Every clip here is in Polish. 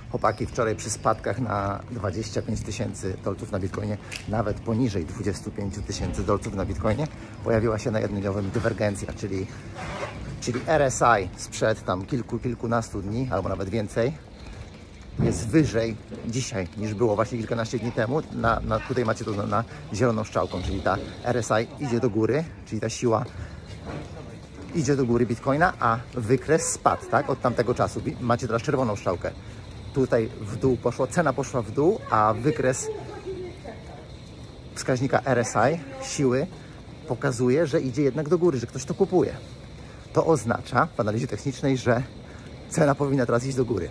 Chłopaki wczoraj przy spadkach na 25 000 dolców na Bitcoinie, nawet poniżej 25 000 dolców na Bitcoinie, pojawiła się na jednodniowym dywergencja, czyli RSI sprzed tam kilkunastu dni, albo nawet więcej, jest wyżej dzisiaj niż było właśnie kilkanaście dni temu. Tutaj macie to na zieloną strzałką, czyli ta RSI idzie do góry, czyli ta siła idzie do góry Bitcoina, a wykres spadł, tak? Od tamtego czasu. Macie teraz czerwoną strzałkę. Tutaj w dół poszło, cena poszła w dół, a wykres wskaźnika RSI, siły, pokazuje, że idzie jednak do góry, że ktoś to kupuje. To oznacza w analizie technicznej, że cena powinna teraz iść do góry.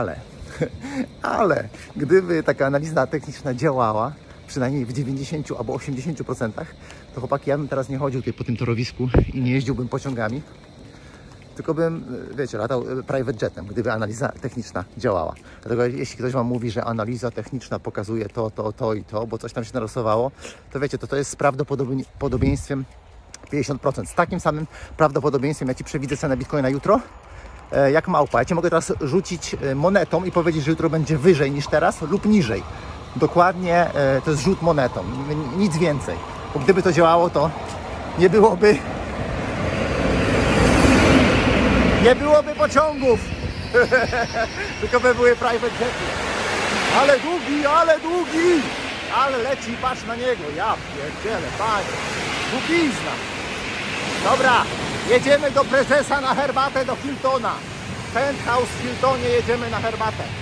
Ale gdyby taka analiza techniczna działała, przynajmniej w 90 albo 80%, to chłopaki, ja bym teraz nie chodził tutaj po tym torowisku i nie jeździłbym pociągami, tylko bym, wiecie, latał private jetem, gdyby analiza techniczna działała. Dlatego jeśli ktoś Wam mówi, że analiza techniczna pokazuje to i to, bo coś tam się narysowało, to wiecie, to jest z prawdopodobieństwem 50%. Z takim samym prawdopodobieństwem ja Ci przewidzę cenę Bitcoina jutro, jak małpa. Ja Cię mogę teraz rzucić monetą i powiedzieć, że jutro będzie wyżej niż teraz lub niżej. Dokładnie to jest rzut monetą, nic więcej. Bo gdyby to działało, to nie byłoby pociągów, tylko by były private jety. Ale długi, ale leci, patrz na niego, ja pierdzielę, panie, długizna. Dobra, jedziemy do prezesa na herbatę, do Hiltona. Penthouse w Hiltonie, jedziemy na herbatę.